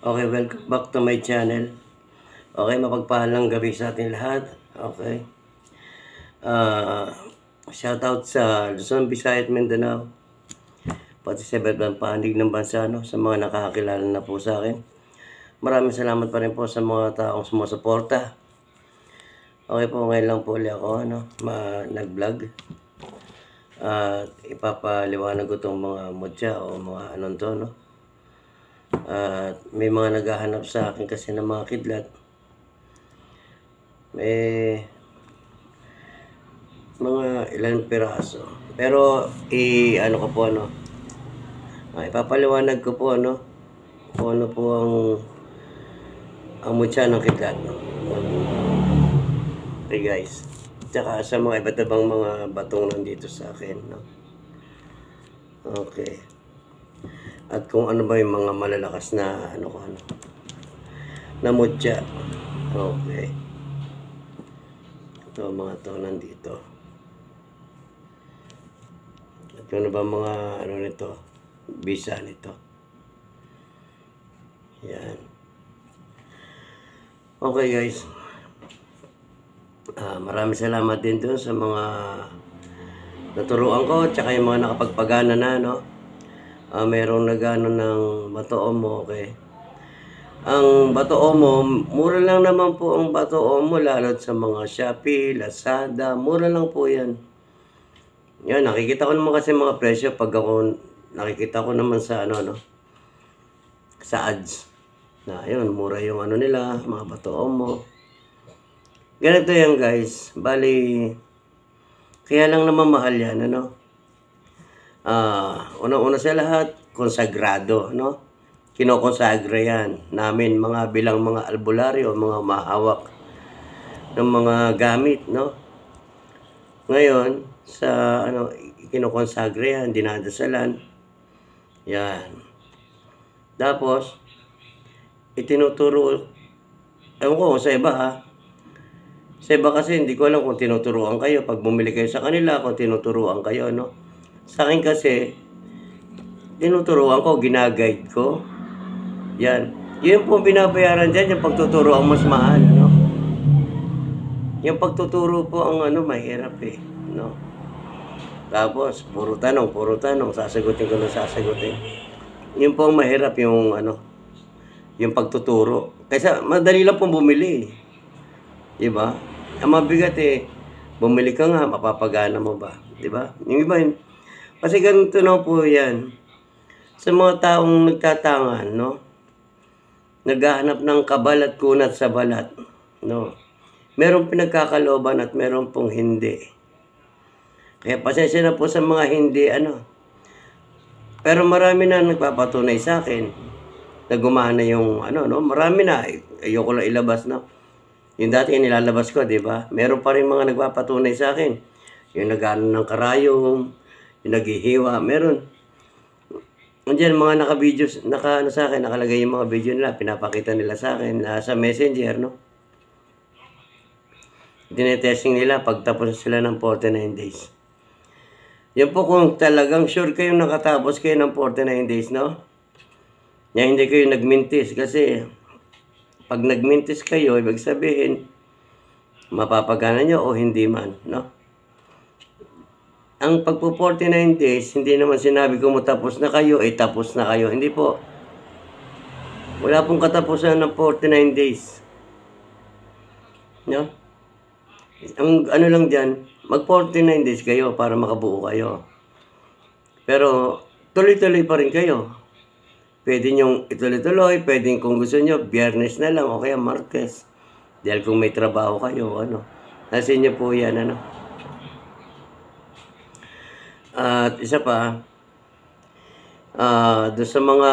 Okay, welcome back to my channel. Okay, mapagpahalang gabi sa ating lahat. Okay. Shout out sa Luzon, Visayas, Mindanao. Pati sa iba't ibang panig ng bansa, no, sa mga nakakakilala na po sa akin. Maraming salamat pa rin po sa mga taong sumusuporta. Okay po, ngayon lang po ulit ako nag-vlog. Ipapaliwanag ko itong mga mutya o mga anong to, no. May mga naghahanap sa akin kasi ng mga kidlat. May mga ilang piraso. Pero ipapaliwanag ko po kung ano po ang mutya ng kidlat. Okay guys. Tsaka sa mga iba't ibang mga batong nandito sa akin, no. Okay. At kung ano ba yung mga malalakas na na mutya. Okay. Ito mga to nandito. At kung ano ba mga nito, bisa nito. Yan. Okay guys. Maraming salamat din doon sa mga naturuan ko, tsaka yung mga nakapagpagana na, no. Merong nagano ng Bato Omo, okay. Ang Bato Omo, mura lang naman po ang Bato Omo, lalo sa mga Shopee, Lazada, mura lang po yan. Yan, nakikita ko naman kasi mga presyo pag ako, nakikita ko naman sa sa ads. Na yun, mura yung nila, mga Bato Omo. Ganito yan guys, bali, kaya lang naman mahal yan, unang-una sa lahat, konsagrado, no? Kinokonsagra yan namin bilang mga albularyo, mga mahawak ng mga gamit, no? Ngayon, sa kinokonsagra yan, dinadasalan. Yan. Tapos, itinuturo, ewan ko sa iba Sa iba kasi hindi ko alam kung tinuturuan kayo pag bumili kayo sa kanila, kung tinuturuan kayo, no? Sa akin kasi, tinuturuan ko, ginaguide ko. Yan. Yun po binabayaran dyan, yung pagtuturo ang mas mahal, no? Yung pagtuturo po ang mahirap no? Tapos, puro tanong, sasagutin ko na sasagutin. Yun po ang mahirap yung yung pagtuturo. Kaysa madali lang pong bumili. Diba? Ang mabigat bumili ka nga, mapapagana mo ba? Diba? Yung iba yun. Kasi ganito na po yan. Sa mga taong nagtatangan, no? Naghahanap ng kabal at kunat sa balat, no? Merong pinagkakalooban at meron pong hindi. Kaya pasensya na po sa mga hindi, Pero marami na nagpapatunay sa akin na gumana yung, marami na. Ayoko lang ilabas, no? Yung dati nilalabas ko, di ba? Meron pa rin mga nagpapatunay sa akin. Yung nag-ano ng karayom, yung naghihiwa, meron. Andiyan, mga naka-videos, sa akin, nakalagay yung mga video nila, pinapakita nila sa akin, sa messenger, no? Dinetesting nila pagtapos sila ng 49 days. Yan po kung talagang sure kayong nakatapos kayo ng 49 days, no? Yan, hindi kayo nagmintis kasi pag nagmintis kayo, ibig sabihin, mapapagana nyo o hindi man, no? Ang pagpo 49 days, hindi naman sinabi ko mo tapos na kayo, tapos na kayo. Hindi po. Wala pong katapusan ng 49 days. No? Ang lang dyan, mag 49 days kayo para makabuo kayo. Pero, tuloy-tuloy pa rin kayo. Pwede nyong ituloy-tuloy, pwedeng kung gusto nyo, Biyernes na lang o kaya Martes. Dahil kung may trabaho kayo, nasa inyo po yan, At isa pa, doon sa mga,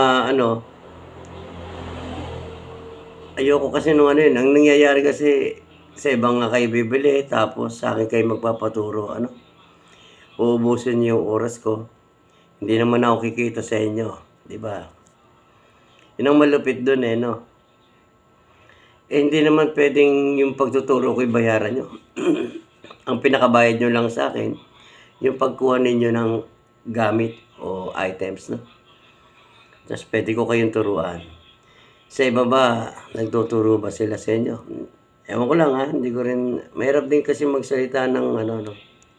ayoko kasi ang nangyayari kasi sa ibang nga kayo bibili, tapos sa akin kayo magpapaturo, uubusin niyo yung oras ko. Hindi naman ako kikita sa inyo, di ba? Yun ang malupit doon no? Hindi naman pwedeng yung pagtuturo ko bayaran nyo. Ang pinakabayad nyo lang sa akin, yung pagkuha ninyo ng gamit o items, no? Tapos pwede ko kayong turuan. Sa iba ba, nagtuturo ba sila sa inyo? Ewan ko lang ha, hindi ko rin, mahirap din kasi magsalita ng ano, no.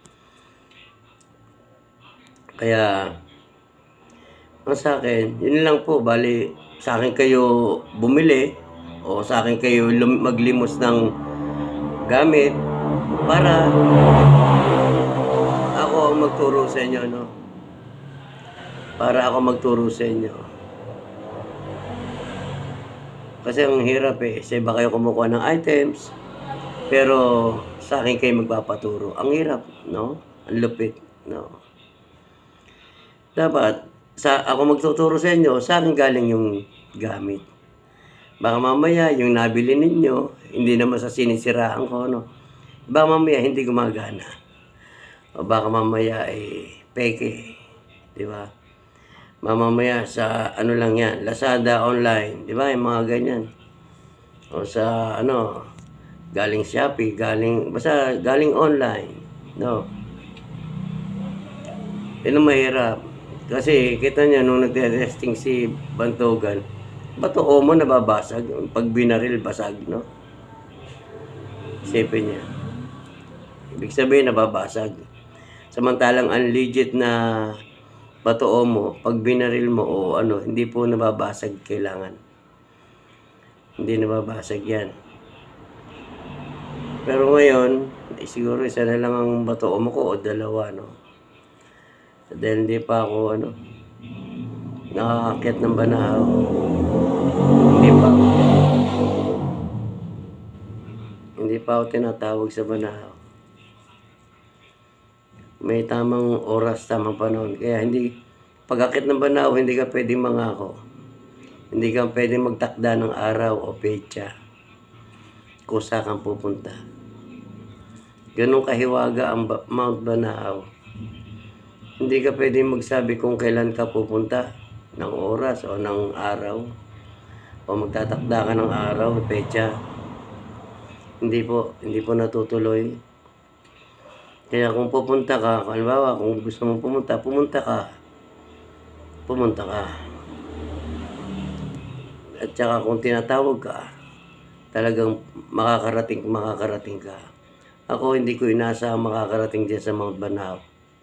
Kaya, ang sa akin, yun lang po, bali, sa akin kayo bumili, o sa akin kayo maglimos ng gamit, para ako ang magturo sa inyo, no? Para ako magturo sa inyo. Kasi ang hirap sa iba kayo kumukuha ng items, pero sa akin kayo magpapaturo. Ang hirap, no? Ang lupit, no? Dapat, ako magtuturo sa inyo, sa akin galing yung gamit. Baka mamaya, yung nabili ninyo, hindi naman sa sinisiraan ko, no? Baka mamaya, hindi gumagana. O baka mamaya, peke. Di ba? Mamaya sa ano lang yan, Lazada online, di ba? Yung mga ganyan. O sa galing Shopee, basta galing online, no? Yun ang mahirap. Kasi kita niya nung nagte-testing si Bantogan, bato omo nababasag, pag binaril basag, no? Isipin niya. Ibig sabihin nababasag. Samantalang ang legit na bato omo, pag binaril mo o hindi po nababasag kailangan. Hindi nababasag yan. Pero ngayon, siguro isa na lang ang bato omo ko o dalawa, no? Dahil hindi pa ako nakakakit ng Banahaw. Hindi pa ako tinatawag sa Banahaw. May tamang oras, tamang panahon. Kaya pag-akit ng Banahaw, hindi ka pwedeng mangako. Hindi ka pwedeng magtakda ng araw o petsa kung saan kang pupunta. Ganun kahiwaga ang Mount Banahaw. Hindi ka pwedeng magsabi kung kailan ka pupunta ng oras o ng araw o magtatakda ka ng araw o petsa. Hindi po natutuloy. Kaya kung pupunta ka, halimbawa kung gusto mong pumunta ka. At saka kung tinatawag ka, talagang makakarating ka. Ako hindi ko inaasahan makakarating dyan sa Mount Banahaw.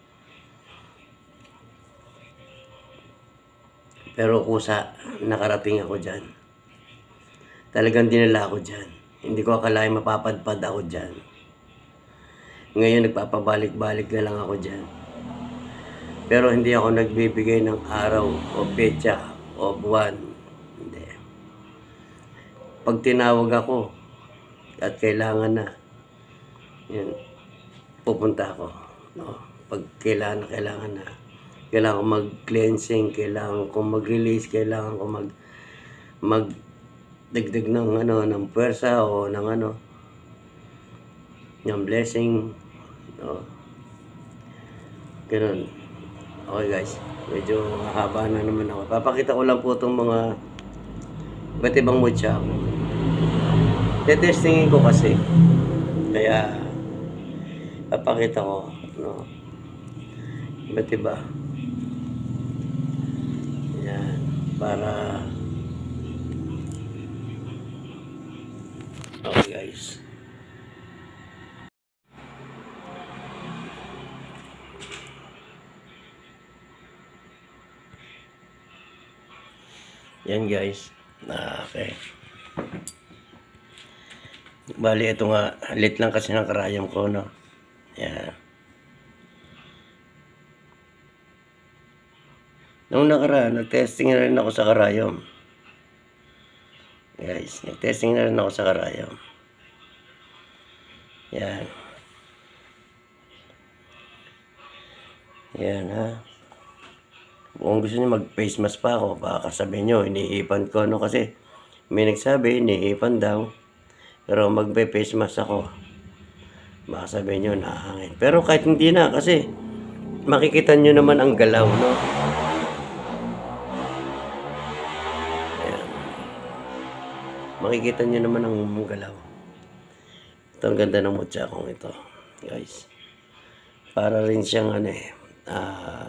Pero kusa, nakarating ako dyan. Talagang dinala ako dyan. Hindi ko akalain mapapadpad ako dyan. Ngayon nagpapabalik-balik na lang ako dyan. Pero hindi ako nagbibigay ng araw o petsa o buwan. Hindi. Pag tinawag ako at kailangan na, yun, pupunta ako. No? Pag kailangan na. Kailangan ko mag-cleansing, kailangan ko mag-release, kailangan ko magdagdag ng puwersa o ng blessing, no? Ganun. Okay guys, medyo haba na naman ako. Papakita ko lang po itong mga iba't ibang mutya. Tetestingin ko kasi. Kaya papakita ko, no? Iba't iba. Yan, para okay guys. Yan guys. Okay. Bali ito nga, lit lang kasi ng karayom ko, no? Yan. Noong nakaraan, nag-testing na rin ako sa karayom. Guys, nag-testing na rin ako sa karayom. Yan. Yan ha. Kung gusto niyo mag-face mask pa ako, baka sabihin nyo, iniipan ko, no? Kasi may nagsabi, iniipan daw. Pero mag-face mask ako, baka sabihin nyo, nahangin. Pero kahit hindi na, kasi makikita nyo naman ang galaw, no? Makikita nyo naman ang galaw. Ito ang ganda ng mutya kong ito, guys. Para rin siyang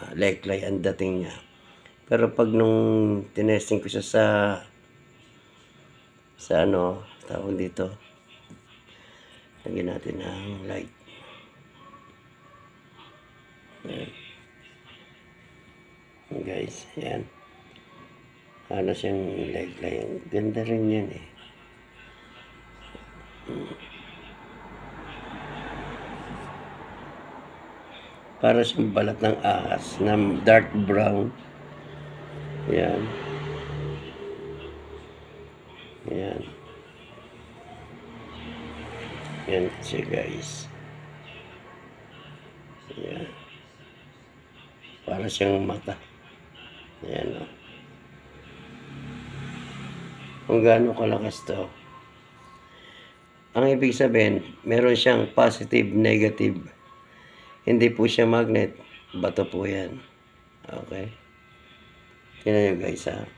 leklay ang dating niya. Pero pag nung tinesting ko siya sa sa ano, tawag dito. Lagyan natin ng light. Ayan. Guys, ayan. Halos yung light. Ganda rin yan eh. Para siyang balat ng ahas na dark brown. Ayan. Ayan. Ayan siya guys. Ayan. Para siyang mata. Ayan o. Kung gaano kalakas to. Ang ibig sabihin, meron siyang positive, negative. Hindi po siya magnet. Bato po yan. Okay. Tingnan nyo guys ha.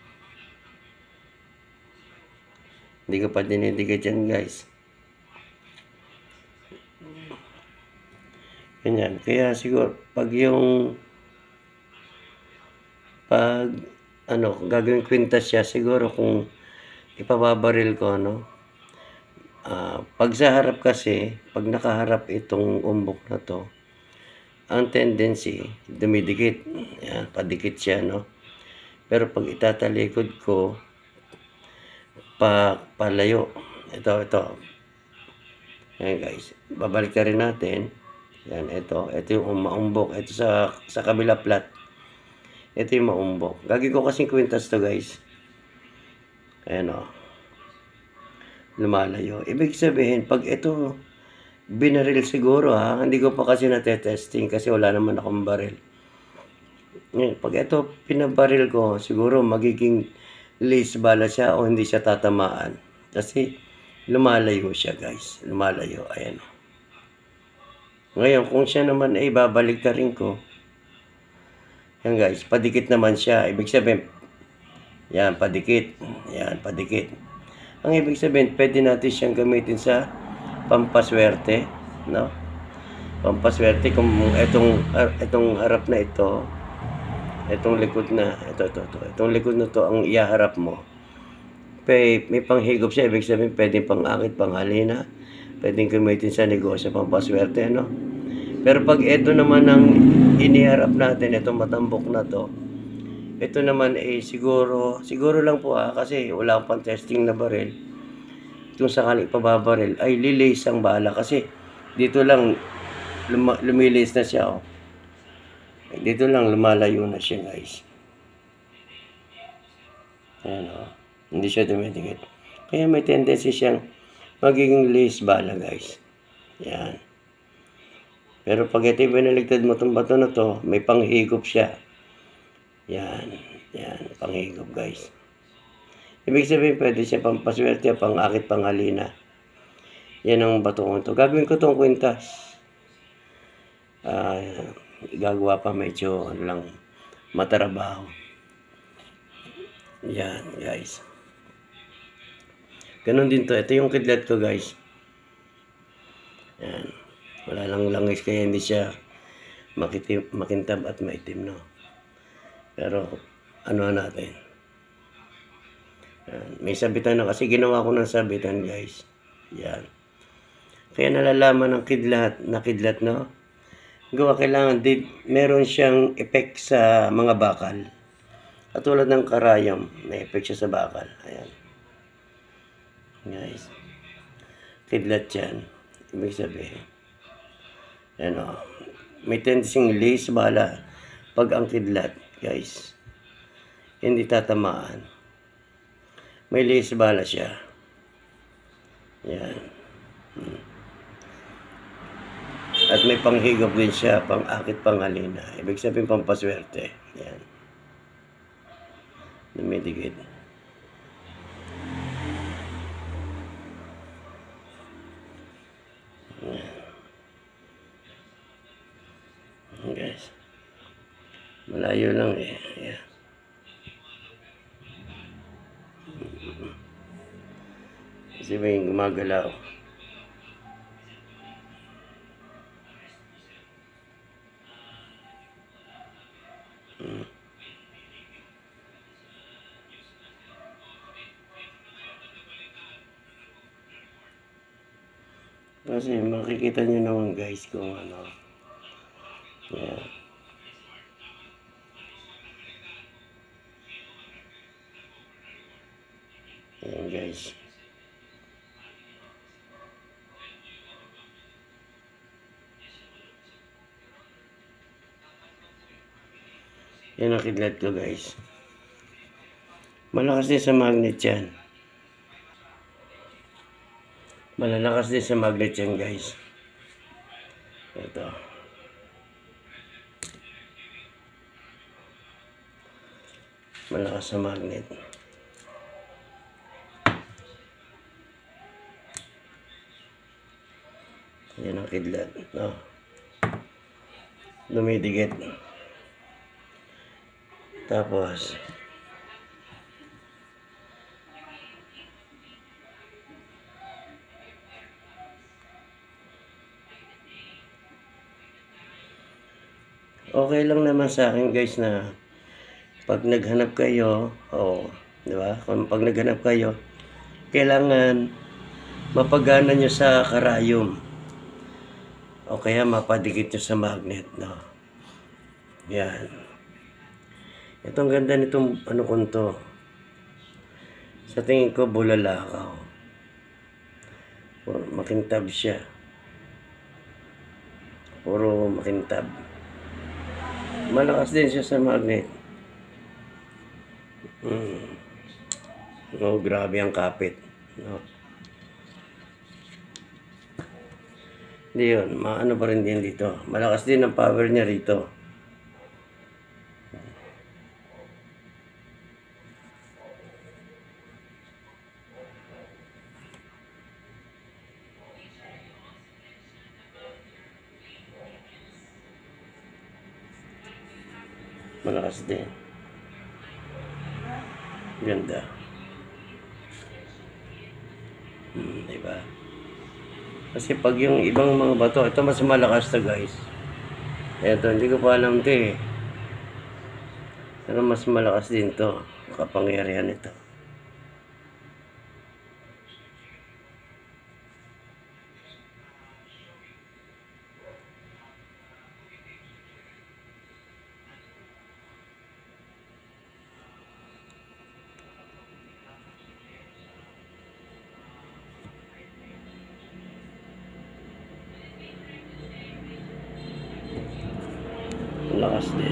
Hindi ko pa dinidikit yan guys. Ganyan. Kaya siguro pag gagawin kwintas siya, siguro kung ipababaril ko pag sa harap kasi, pag nakaharap itong umbok na to, ang tendency dumidikit. Yan, padikit siya pero pag itatalikod ko palayo, ito ayan guys, babalik ka rin natin. Yan, ito yung maumbok. Ito sa kabila plat, ito yung maumbok. Gagawin ko kasing kwintas to guys. Ayan lumalayo. Ibig sabihin, pag ito binaril siguro hindi ko pa kasi natetesting kasi wala naman akong baril. Pag ito pinabaril ko, siguro magiging lace bala siya o hindi siya tatamaan. Kasi lumalayo siya guys. Lumalayo. Ayan. Ngayon, kung siya naman ay babalik ka rin ko. Yan guys, padikit naman siya. Ibig sabihin, yan, padikit. Yan, padikit. Ang ibig sabihin, pwede natin siyang gamitin sa pampaswerte, Pampaswerte kung itong harap na ito, itong likod na, itong likod na to ang ihaharap mo. May panghigop siya, ibig sabihin, pwedeng pang-akit, panghalina, pwedeng gamitin sa negosyo, pampaswerte, Pero pag ito naman ang iniharap natin, itong matambok na to, ito naman siguro lang po kasi wala akong testing na baril. Kung sakali pababaril ay lilays ang bala kasi dito lang lumilis na siya Dito lang lumalayo na siya guys. Ayan hindi siya dumidikit. Kaya may tendency siyang magiging lace bala guys. Yan. Pero pag ito binaligtad mo itong bato na to, may panghigop siya. Yan, panghigop guys. Ibig sabihin, pwede siya pampaswerte, pang-akit, panghalina. Yan ang bato ko ito. Gagawin ko itong kwintas. Gagawa pa medyo matarabaho. Yan, guys. Ganon din to. Ito yung kidlat ko, guys. Yan. Wala lang langis kaya hindi siya makintab at maitim, Pero, natin. Yan. May sabitan na kasi ginawa ko ng sabitan, guys. Yan. Kaya nalalaman ng kidlat, kailangan meron siyang effect sa mga bakal. Katulad ng karayom, may effect siya sa bakal. Ayan. Guys. Kidlat yan. Ibig sabihin. Ayan may tendency lace bala pag ang kidlat. Guys, hindi tatamaan. May lace bala siya. Yan. At may panghigop din siya, pang-akit, panghalina. Ibig sabihin pampaswerte. Yan. Dumidikit. Yan. Guys. Malayo lang Yan. Kasi may gumagalaw. Kasi makikita nyo naman guys kung ano. Yan. Yan guys. Yan ang kidlat ko guys. Malakas din sa magnet yan. Malalakas din sa magnet yan guys. Ito. Malakas sa magnet. Yan ang kidlat. No. Dumidikit. Tapos okay lang naman sa akin guys na pag naghanap kayo, di ba? Kung pag naghanap kayo, kailangan mapagana nyo sa karayom. O kaya mapadikit nyo sa magnet, no? Yan. Itong ganda nitong ano ko to. Sa tingin ko bulalakaw. Makintab siya. Puro makintab. Malakas din siya sa magnet. Oh, grabe ang kapit. No? Hindi yun. Maano pa rin din dito. Malakas din ang power niya rito. Malakas din. Ganda. Diba? Kasi pag yung ibang mga bato, ito mas malakas to guys. Ito, hindi ko pa alam ito eh. Pero mas malakas din to. Kapangyarihan ito. Malakas din.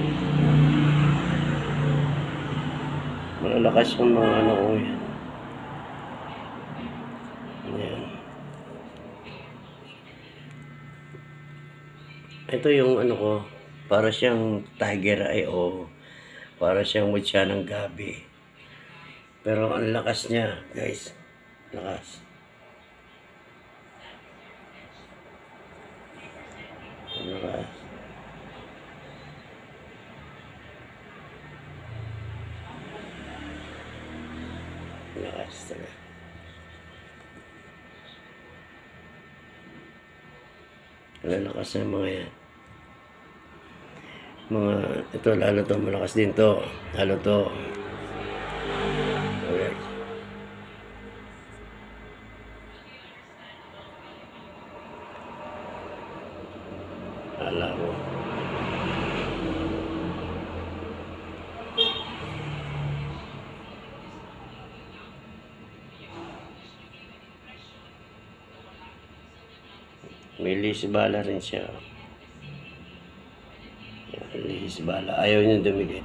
Malalakas yung mga ano ko yan. Ayan. Ito yung ano ko, para siyang tiger eye o para siyang mutya ng gabi. Pero ang lakas niya, guys. Lakas. Lakas. Lakas talaga. Lalakas ng mga yan. Mga, ito lalo to, malakas din to. Lalo to. Okay. Ala mo. May lisbala rin siya. Lisbala. Ayaw niya dumigit.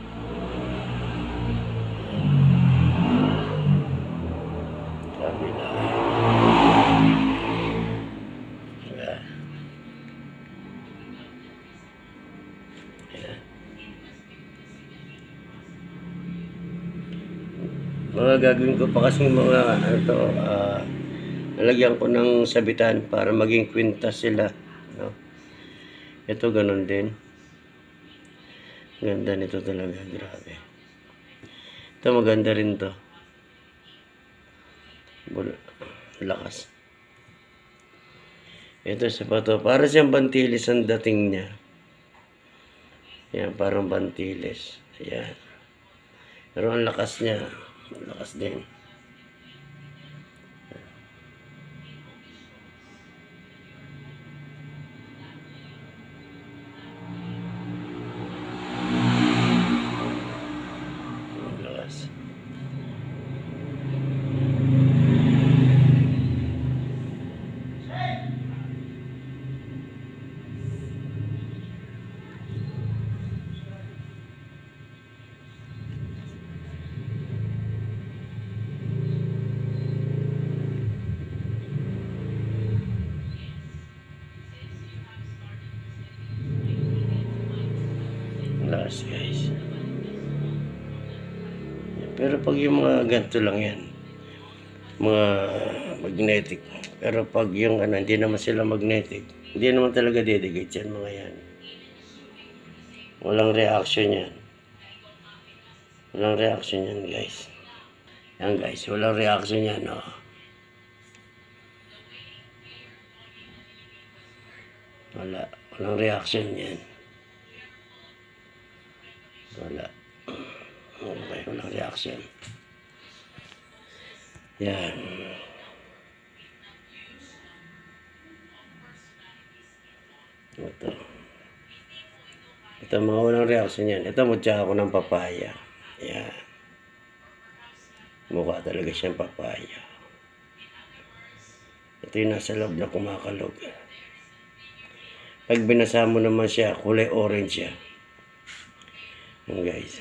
Sabi na. Ayan. Ayan. Mga gagawin ko pa kasing mga ano to, nalagyan ko ng sabitan para maging kwintas sila, no? Ito ganun din. Ganda nito talaga, grabe. Ito maganda rin to. Lakas. Ito sapato, para siyang bantilis ang dating niya. Yan, parang bantilis. Ayan. Pero ang lakas niya, lakas din. malakas guys. Pero pag yung mga ganito lang yan, mga magnetic. Pero pag yung ano, hindi naman sila magnetic, hindi naman talaga dedicate yan mga yan. Walang reaction yan. Walang reaction yan guys. Yan guys, walang reaction yan. Oh. Walang reaction yan. Wala. Okay, walang reaction. Yan. Ito mga walang reaction yan. Ito mutya ako ng papaya. Yan. Mukha talaga siyang papaya. Ito yung nasa loob na kumakalog. Pag binasa mo naman siya, kulay orange siya. Yan guys.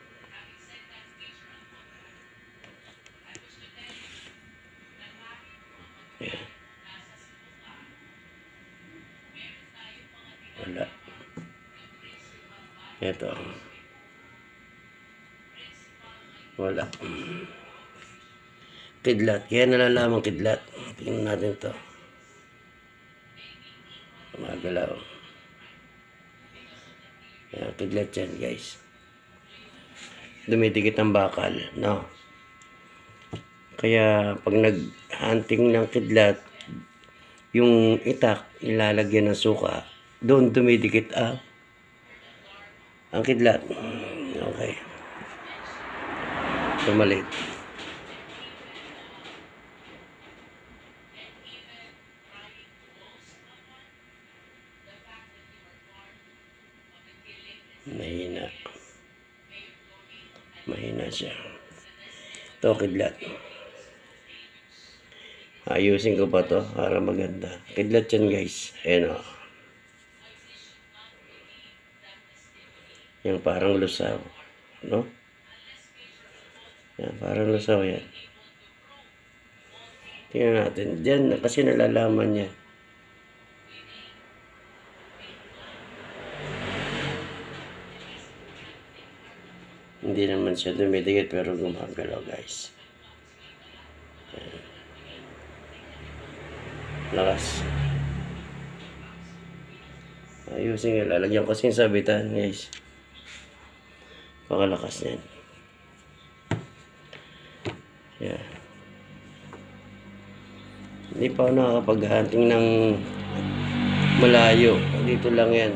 Yan. Wala. Ito. Wala. Kidlat. Kaya nalalaman kidlat. Tingnan natin to. Magalaw. Yan, kidlat yan guys. Dumidikit ang bakal. No? Kaya pag nag-hunting ng kidlat, yung itak, nilalagyan ng suka, doon dumidikit ang kidlat. Okay. Tumalit. Mahina. Mahina siya. Ito, kidlat. Ayusin ko pa to para maganda. Kidlat yan guys. Ayan o. Yan parang lusaw. No? Yan parang lusaw yan. Tingnan natin. Diyan kasi nalalaman niya. Hindi naman siya dumidikit pero gumagalaw guys. Ayan. Lakas. Ayusin nga. Lalagyan ko kasing sabitan guys. Pakalakas yan. Yeah. Hindi pa ako nakakapag-hunting ng malayo. Dito lang yan.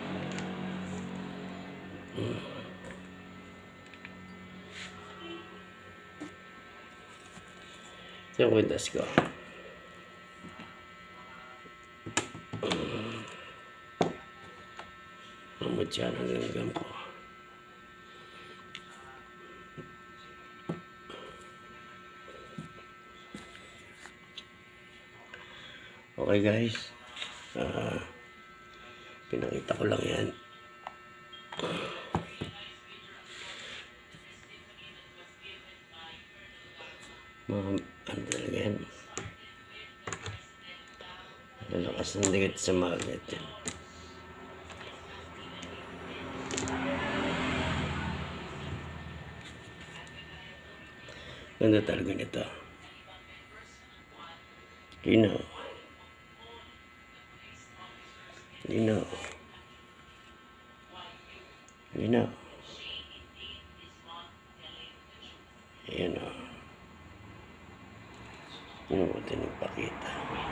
Ito yung kwintas ko. Mamutya ng langgam ko. Okay guys. Pinakita ko lang yan. Ano talaga yan? Lalakas ng dikit sa magnet yan. Ganda talaga nito. Linaw. Linaw. Linaw. Ayan o. Ano ko ito nagpakita?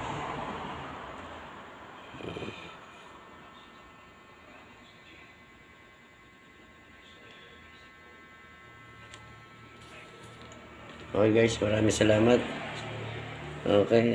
Okay guys, maraming salamat. Okay,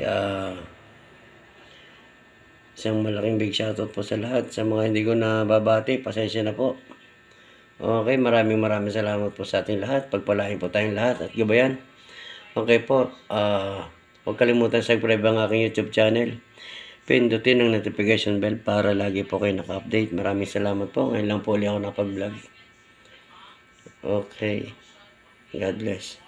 isang malaking big shoutout po sa lahat. Sa mga hindi ko nababati, pasensya na po. Okay, maraming salamat po sa ating lahat. Pagpalain po tayong lahat at gabayan. Okay po, huwag kalimutan subscribe ang aking YouTube channel. Pindutin ang notification bell para lagi po kayo naka-update. Maraming salamat po. Ngayon lang po ulit ako nakapag-vlog. Okay. God bless.